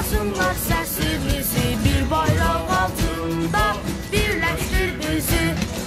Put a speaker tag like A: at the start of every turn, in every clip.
A: boğmasınlar səsimizi, bir bayraq altında birləşdir bizi.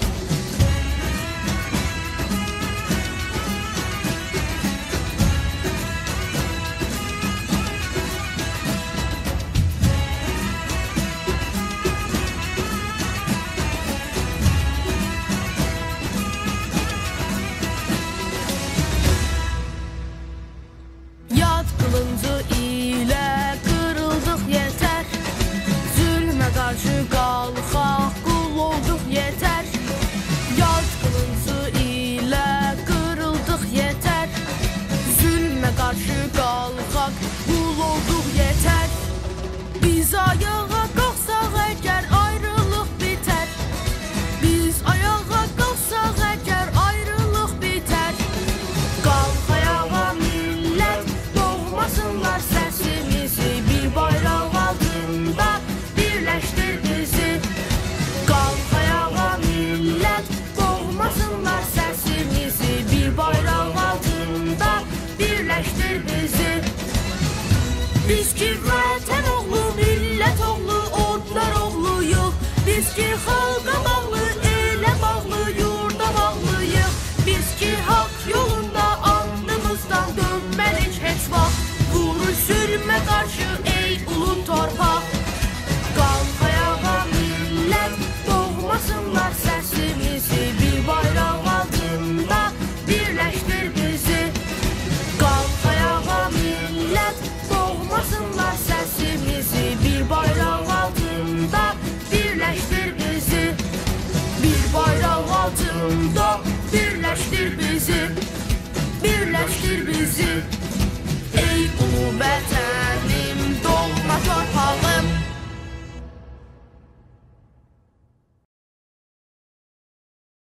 A: Yad qılıncı ilə qırıldıq yetər, zülmə qarşı qalxaq, qul olduq yetər. Yad qılıncı ilə qırıldıq yetər, zülmə qarşı qalxaq, qul olduq yetər. Biz ayağa qalxsaq əgər ayrılıq bitər, biz ayağa qalxsaq əgər ayrılıq bitər. Qalx ayağa millət, boğmasınlar səsimizi, bir bayraq altında birləşdir bizi. Qalx ayağa millət, boğmasınlar səsimizi, bir bayraq altında birləşdir bizi. Biz ki vətən oğlu, millət oğlu, odlar oğluyuq. Biz ki xalqa bağlı, elə bağlı, yurda bağlıyıq. Biz ki haqq yolunda andımızdan dönməlik heç vaxt. Vuruş zülmə qarşı ey ulu torpaq. Qalx ayağa millət, boğmasınlar səsimizi, bir bayraq altında birləşdir bizi. Qalx ayağa millət, boğmasınlar səsimizi, bir bayraq altında birləşdir bizi. Bir bayraq altında birləşdir bizi.